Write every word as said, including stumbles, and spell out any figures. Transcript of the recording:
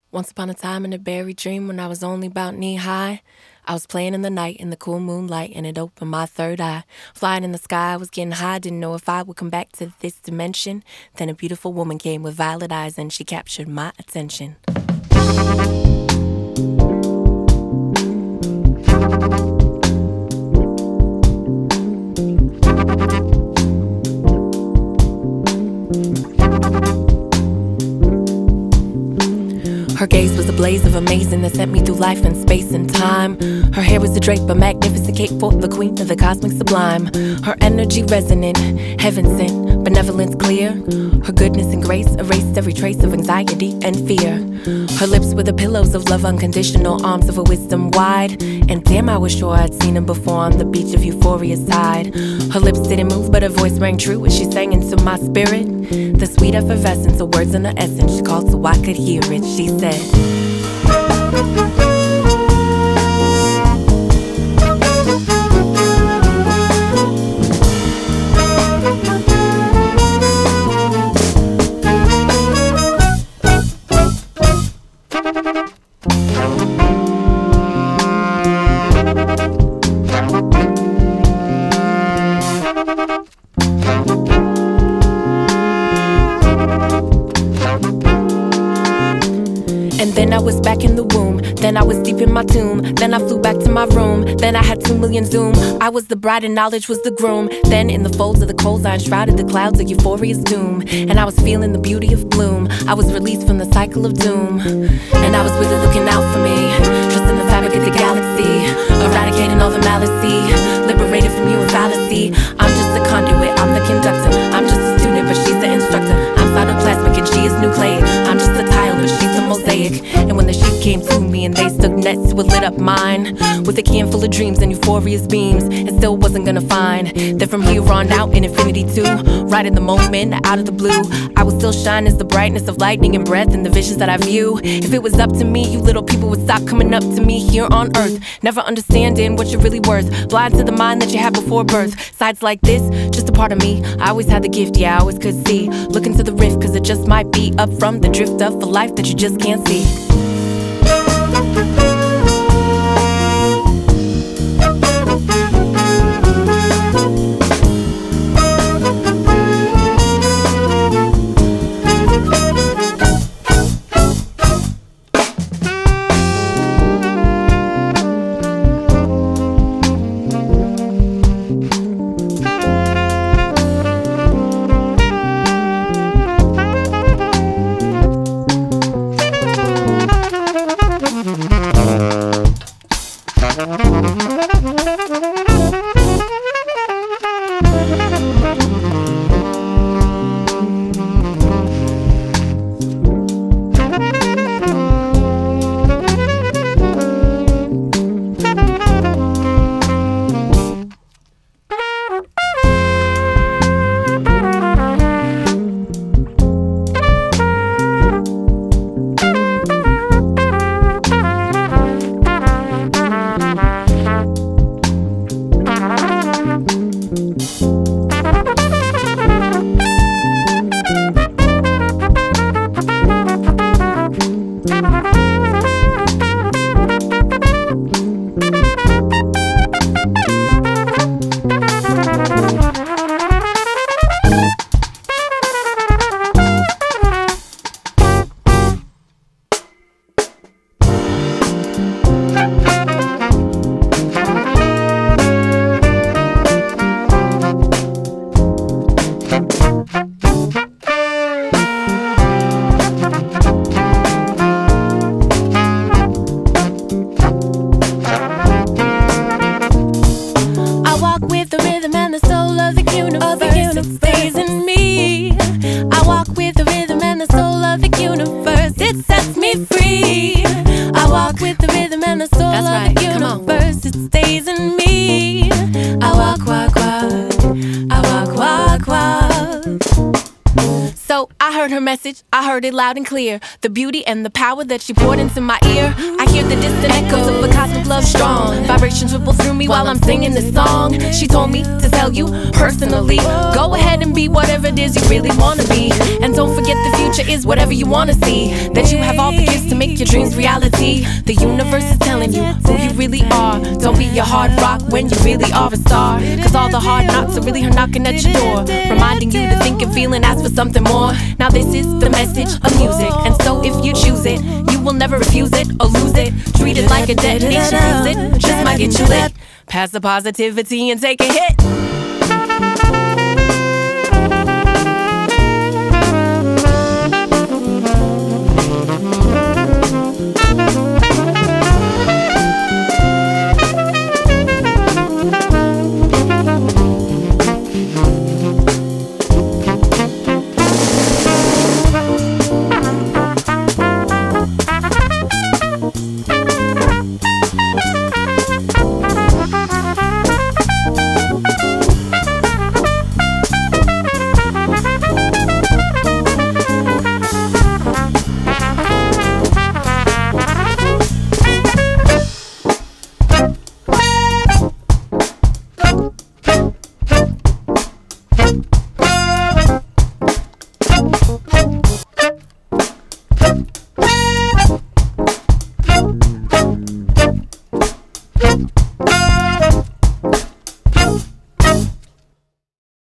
Once upon a time in a buried dream when I was only about knee-high, I was playing in the night in the cool moonlight and it opened my third eye. Flying in the sky, I was getting high, didn't know if I would come back to this dimension. Then a beautiful woman came with violet eyes and she captured my attention. Her gaze was a blaze of amazing that sent me through life and space and time. Her hair was a drape, a magnificent cape for the queen of the cosmic sublime. Her energy resonant, heaven sent, benevolence clear. Her goodness and grace erased every trace of anxiety and fear. Her lips were the pillows of love, unconditional arms of a wisdom wide. And damn, I was sure I'd seen him before on the beach of Euphoria's tide. Her lips didn't move, but her voice rang true as she sang into my spirit. The sweet effervescence of words in her essence, she called so I could hear it. She said, and then I was back in the womb, then I was deep in my tomb, then I flew back to my room, then I had two million zoom. I was the bride and knowledge was the groom. Then in the folds of the coals I enshrouded the clouds of euphoria's doom. And I was feeling the beauty of bloom. I was released from the cycle of doom. And I was really looking out for me, trusting the fabric of the galaxy, eradicating all the malice, liberated from you and fallacy. I'm just a conduit, I'm the conductor, I'm just a student but she's the instructor. I'm cytoplasmic and she is nucleic. I'm just a tile but she's a mosaic. And when the sheep came to me and they stuck nets to a lit up mind, with a can full of dreams and euphoria's beams, it still wasn't gonna find that from here on out in infinity too, right in the moment, out of the blue, I would still shine as the brightness of lightning and breath in the visions that I view. If it was up to me, you little people would stop coming up to me here on earth, never understanding what you're really worth, blind to the mind that you had before birth. Sides like this, just a part of me. I always had the gift, yeah, I always could see. Look into the rift, cause it just might be up from the drift of a life that you just can't see. It sets me free. I walk with the rhythm and the soul That's of right. the universe. It stays in me. I walk, walk, walk. I walk, walk, walk. So I heard her message, I heard it loud and clear. The beauty and the power that she poured into my ear. I hear the distant echoes of a cosmic love strong. Vibrations ripple through me while I'm singing this song. She told me to tell you personally, go ahead and be whatever it is you really wanna be. And don't forget the future is whatever you wanna see. That you have all the gifts to make your dreams reality. The universe is telling you who you really are. Don't be your hard rock when you really are a star. Cause all the hard knocks are really her knocking at your door, reminding you to think and feel and ask for something more. Now this is the message of music, and so if you choose it, you will never refuse it or lose it. Treat it like a debt, it should use it, just might get you lit. Pass the positivity and take a hit.